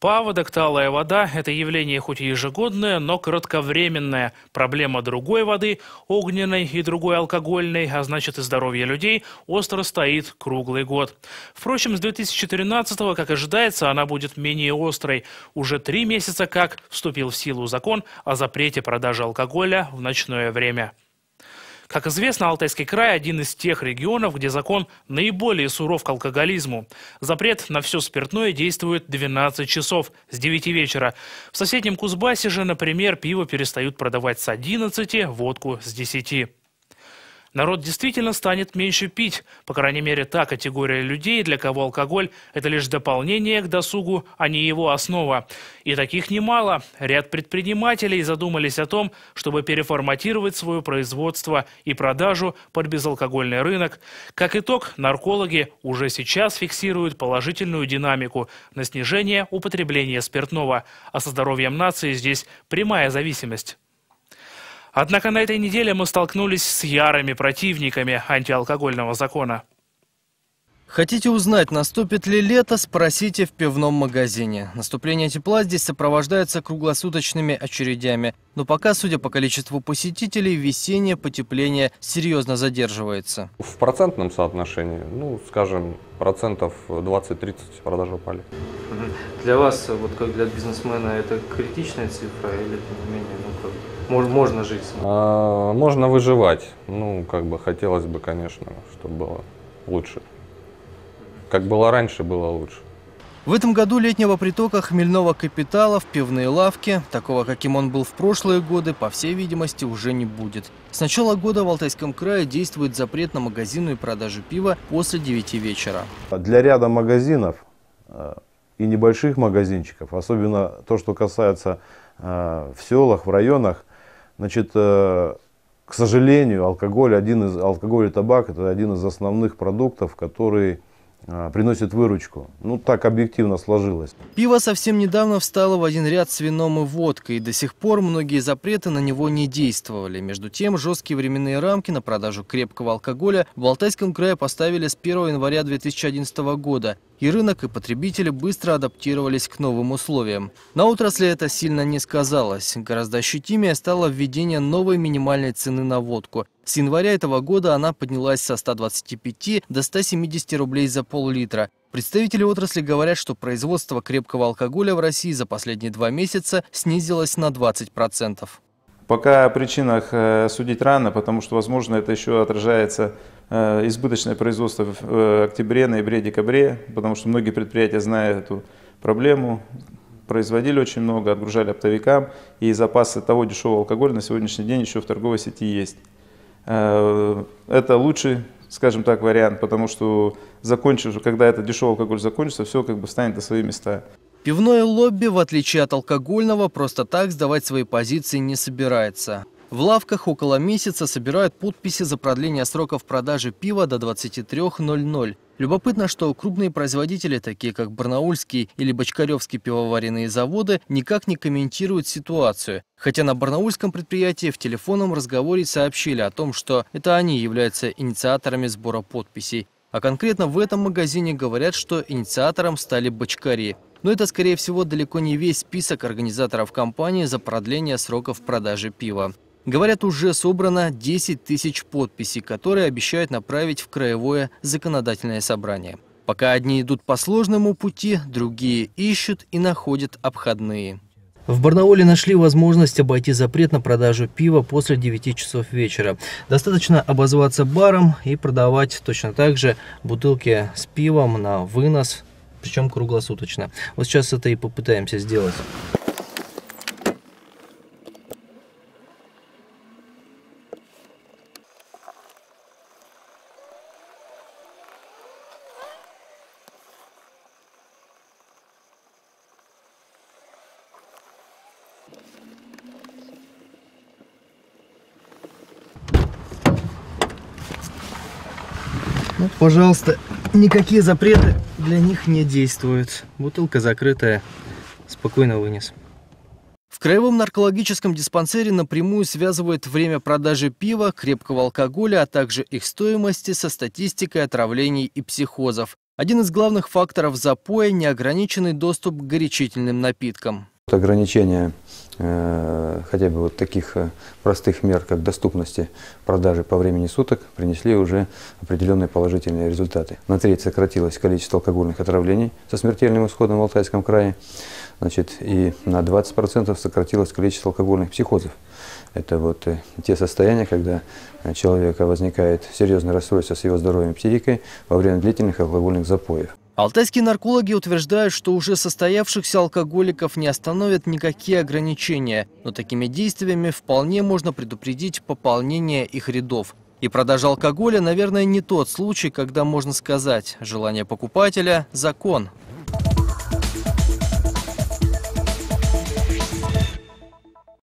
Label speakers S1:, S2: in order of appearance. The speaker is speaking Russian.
S1: Паводок, талая вода – это явление хоть и ежегодное, но кратковременное. Проблема другой воды, огненной и другой алкогольной, а значит и здоровья людей, остро стоит круглый год. Впрочем, с 2013-го, как ожидается, она будет менее острой. Уже 3 месяца как вступил в силу закон о запрете продажи алкоголя в ночное время. Как известно, Алтайский край – один из тех регионов, где закон наиболее суров к алкоголизму. Запрет на все спиртное действует 12 часов с 9 вечера. В соседнем Кузбассе же, например, пиво перестают продавать с 11, водку с 10. Народ действительно станет меньше пить, по крайней мере, та категория людей, для кого алкоголь – это лишь дополнение к досугу, а не его основа. И таких немало. Ряд предпринимателей задумались о том, чтобы переформатировать свое производство и продажу под безалкогольный рынок. Как итог, наркологи уже сейчас фиксируют положительную динамику на снижение употребления спиртного, а со здоровьем нации здесь прямая зависимость. Однако на этой неделе мы столкнулись с ярыми противниками антиалкогольного закона.
S2: Хотите узнать, наступит ли лето, спросите в пивном магазине. Наступление тепла здесь сопровождается круглосуточными очередями. Но пока, судя по количеству посетителей, весеннее потепление серьезно задерживается.
S3: В процентном соотношении, скажем, процентов 20-30 продажи упали.
S2: Для вас, вот как для бизнесмена, это критичная цифра или, тем не менее, можно жить?
S3: Можно выживать. Хотелось бы, конечно, чтобы было лучше. Как было раньше, было лучше.
S2: В этом году летнего притока хмельного капитала в пивные лавки, такого, каким он был в прошлые годы, по всей видимости, уже не будет. С начала года в Алтайском крае действует запрет на магазинную продажу пива после 9 вечера.
S4: Для ряда магазинов и небольших магазинчиков, особенно то, что касается в селах, в районах, к сожалению, алкоголь и табак – это один из основных продуктов, который приносит выручку. Так объективно сложилось.
S2: Пиво совсем недавно встало в один ряд с вином и водкой, и до сих пор многие запреты на него не действовали. Между тем, жесткие временные рамки на продажу крепкого алкоголя в Алтайском крае поставили с 1 января 2011 года. И рынок, и потребители быстро адаптировались к новым условиям. На отрасли это сильно не сказалось. Гораздо ощутимее стало введение новой минимальной цены на водку. С января этого года она поднялась со 125 до 170 рублей за пол-литра. Представители отрасли говорят, что производство крепкого алкоголя в России за последние 2 месяца снизилось на 20%.
S5: Пока о причинах судить рано, потому что, возможно, это еще отражается избыточное производство в октябре, ноябре, декабре, потому что многие предприятия, зная эту проблему, производили очень много, отгружали оптовикам, и запасы того дешевого алкоголя на сегодняшний день еще в торговой сети есть. Это лучший, скажем так, вариант, потому что когда этот дешевый алкоголь закончится, все встанет на свои места.
S2: Пивное лобби, в отличие от алкогольного, просто так сдавать свои позиции не собирается. В лавках около месяца собирают подписи за продление сроков продажи пива до 23:00. Любопытно, что крупные производители, такие как Барнаульский или Бочкаревский пивоваренные заводы, никак не комментируют ситуацию. Хотя на барнаульском предприятии в телефонном разговоре сообщили о том, что это они являются инициаторами сбора подписей. А конкретно в этом магазине говорят, что инициатором стали бочкари. Но это, скорее всего, далеко не весь список организаторов кампании за продление сроков продажи пива. Говорят, уже собрано 10 тысяч подписей, которые обещают направить в краевое законодательное собрание. Пока одни идут по сложному пути, другие ищут и находят обходные. В Барнауле нашли возможность обойти запрет на продажу пива после 9 часов вечера. Достаточно обозваться баром и продавать точно так же бутылки с пивом на вынос, причем круглосуточно. Вот сейчас это и попытаемся сделать. Вот, пожалуйста, никакие запреты для них не действуют. Бутылка закрытая, спокойно вынес. В краевом наркологическом диспансере напрямую связывают время продажи пива, крепкого алкоголя, а также их стоимости со статистикой отравлений и психозов. Один из главных факторов запоя – неограниченный доступ к горячительным напиткам.
S6: Ограничение хотя бы вот таких простых мер, как доступности продажи по времени суток, принесли уже определенные положительные результаты. На треть сократилось количество алкогольных отравлений со смертельным исходом в Алтайском крае, и на 20% сократилось количество алкогольных психозов. Это вот те состояния, когда у человека возникает серьезное расстройство с его здоровьем и психикой во время длительных алкогольных запоев.
S2: Алтайские наркологи утверждают, что уже состоявшихся алкоголиков не остановят никакие ограничения, но такими действиями вполне можно предупредить пополнение их рядов. И продажа алкоголя, наверное, не тот случай, когда можно сказать: желание покупателя – закон.